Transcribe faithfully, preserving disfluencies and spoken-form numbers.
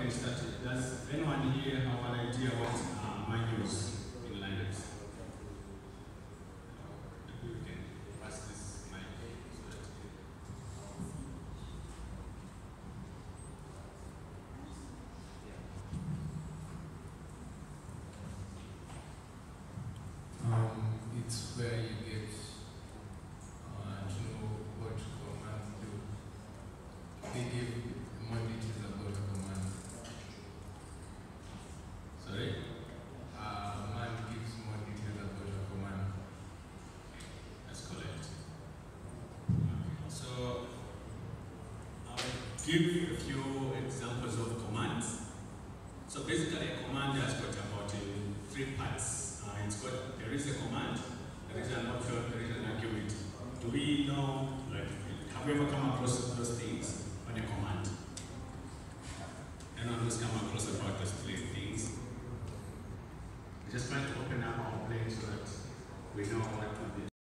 can start it. Does anyone here have an idea what uh, manuals in Linux? Maybe we can pass this mic so that Um, it's where you get uh, to know what commands do. They give more details about the command. sorry? Uh, man gives more details about the command. That's correct. Okay. So I'll give a few examples of commands. So basically a command has got about uh, three parts. Uh, it's got, there is a command, there is an option, there is an argument. Do we know, like, have we ever come across those things on a command? Anyone who's come across about those three things? We're just trying to open up our brain so that we know what to do.